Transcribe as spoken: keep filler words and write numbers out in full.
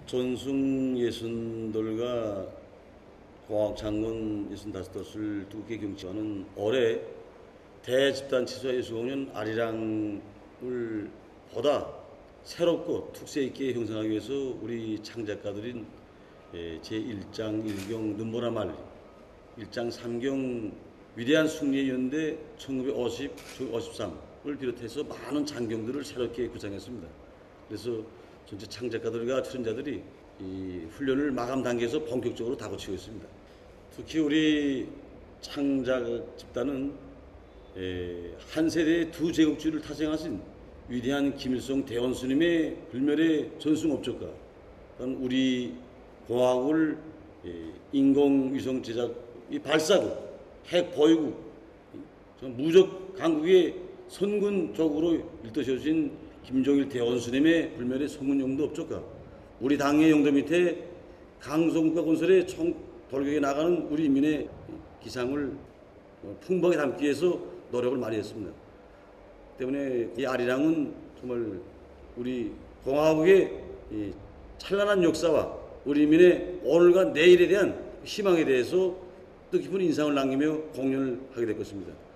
전승 예순돌과 공학장군 예순다섯 돛을 두개 경치하는 올해 대집단 치수와 예술공연 아리랑을 보다 새롭고 특색 있게 형성하기 위해서 우리 창작가들인 제일 장 일 경 눈보라 말, 일 장 삼 경 위대한 승리의 연대 천구백오십, 오십삼을 비롯해서 많은 장경들을 새롭게 구상했습니다. 그래서 전체 창작가들과 출연자들이 이 훈련을 마감 단계에서 본격적으로 다그치고 있습니다. 특히 우리 창작 집단은 한 세대의 두 제국주의를 타생하신 위대한 김일성 대원스님의 불멸의 전승업적가, 우리 공화국을 인공위성 제작 발사국, 핵 보유국, 무적 강국의 선군적으로 일떠셔진 김종일 대원스님의 불멸의 성운용도 업적가, 우리 당의 영도 밑에 강성국가 건설에 총 돌격에 나가는 우리 인민의 기상을 풍부하게 담기 위해서 노력을 많이 했습니다. 때문에 이 아리랑은 정말 우리 공화국의 이 찬란한 역사와 우리 인민의 오늘과 내일에 대한 희망에 대해서 뜻깊은 인상을 남기며 공연을 하게 될 것입니다.